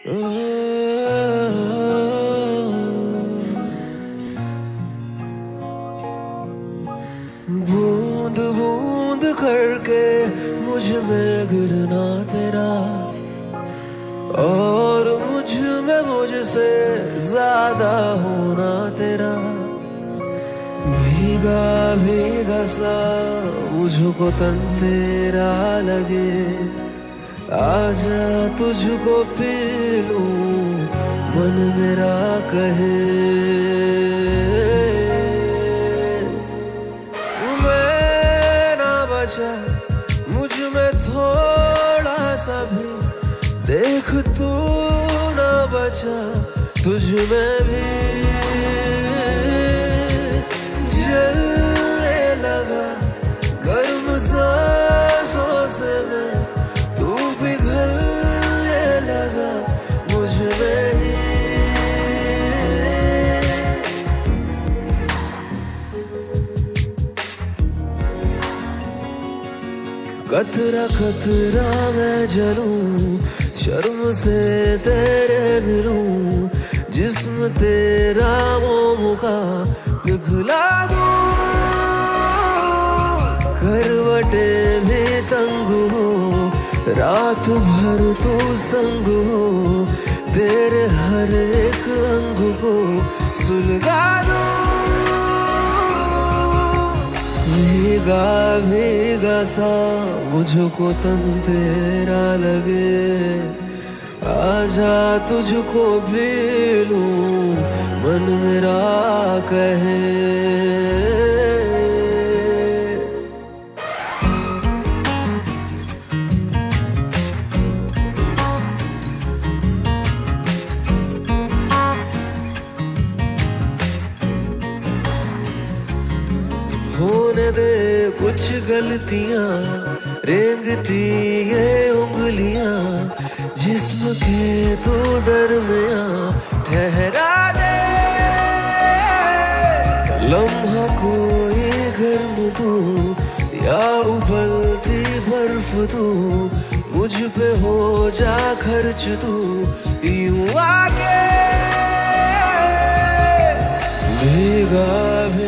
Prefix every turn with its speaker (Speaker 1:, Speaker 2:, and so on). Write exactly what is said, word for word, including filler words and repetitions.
Speaker 1: बूंद बूंद करके मुझ में गिरना तेरा, और मुझ में मुझसे ज्यादा होना तेरा। भीगा भीगा सा मुझको तन तेरा लगे, आजा तुझको पी लूं मन मेरा कहे। मैं ना बचा मुझ में थोड़ा सा भी, देख तू ना बचा तुझ में भी। जलने लगा गर्म सांसों से मैं, तू पिघलने लगा मुझ में ही। कतरा कतरा मैं जलूं, शर्म से तेरे मिलूं, जिस्म तेरा मोम का पिघला दूं। करवटे भी तंग हो, रात भर तू संग हो, तेरे हर एक अंग को सुलगा दूं। भीगा भीगा सा मुझको तन तेरा लगे, आजा तुझको भी लूं मन मेरा कहे। होने दे कुछ गलतियां, रेंगती ये उंगलियां, जिस्म के तू दरमियां ठहरा दे। लम्हा कोई गर्म तू या उबलती बर्फ तू, मुझ पे हो जा खर्च तू यूं आके। भीगा